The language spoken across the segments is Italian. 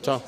Ciao.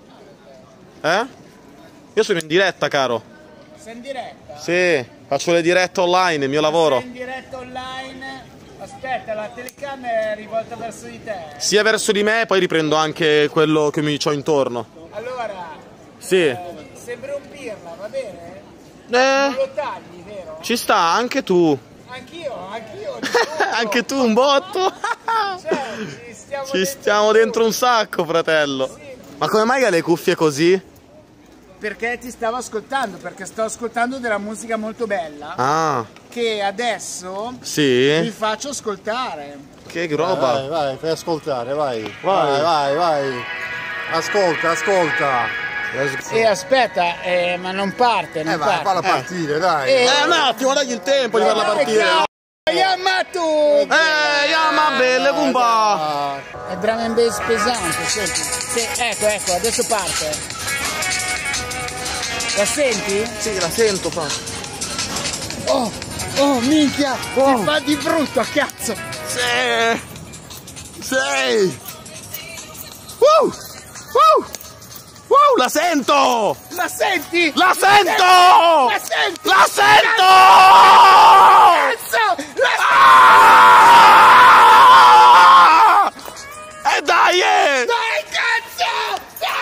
Io sono in diretta, caro. Sei in diretta? Sì, faccio le dirette online, il mio lavoro. Sei in diretta online? Aspetta, la telecamera è rivolta verso di te. Sia verso di me, poi riprendo anche quello che mi c'ho intorno. Allora, sì. Sembri un pirla, va bene? Non lo tagli, vero? Ci sta, anche tu. Anch'io. Anche tu un botto. Cioè, ci stiamo dentro un sacco, fratello. Sì. Ma come mai hai le cuffie così? Perché ti stavo ascoltando, perché sto ascoltando della musica molto bella. Ah. Che adesso Sì. vi faccio ascoltare. Che roba. Vai, fai ascoltare, vai. Ascolta. E aspetta, ma non parte, non parte. Falla partire, dai. Un attimo, dagli il tempo di farla partire. Yamato! Yama belle gumba! È drum and bass pesante, senti. Sì, ecco, adesso parte. La senti? Sì, la sento, fa. Oh, minchia! Ti fa di brutto, cazzo! Sì! La sento! La senti? La sento! La senti? La sento! Cazzo! E dai! Dai, cazzo!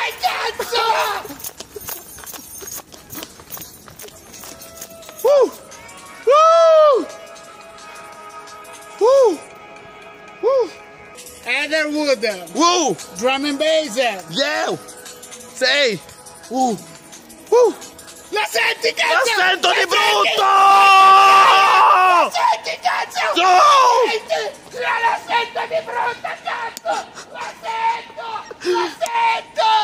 Heatherwood! Woo! Drum and bass! Yeah! Sei! La senti, cazzo! La sento di brutto! La senti, cazzo! La sento di brutto, cazzo! La sento!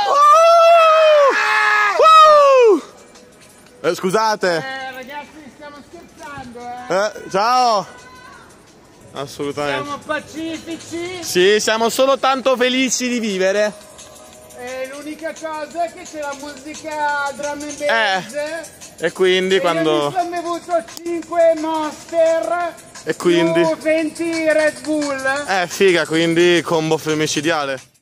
Scusate! Ragazzi, stiamo scherzando, Ciao! Assolutamente. Siamo pacifici. Sì, siamo solo tanto felici di vivere. L'unica cosa è che c'è la musica drum and bass. E quindi quando... Io mi sono bevuto 5 Monster e quindi... più 20 Red Bull. Figa, quindi combo femicidiale.